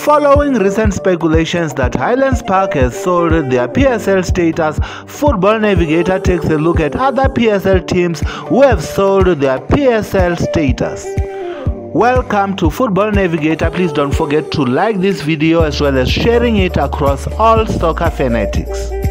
Following recent speculations that Highlands Park has sold their PSL status, Football Navigator takes a look at other PSL teams who have sold their PSL status. Welcome to Football Navigator. Please don't forget to like this video as well as sharing it across all soccer fanatics.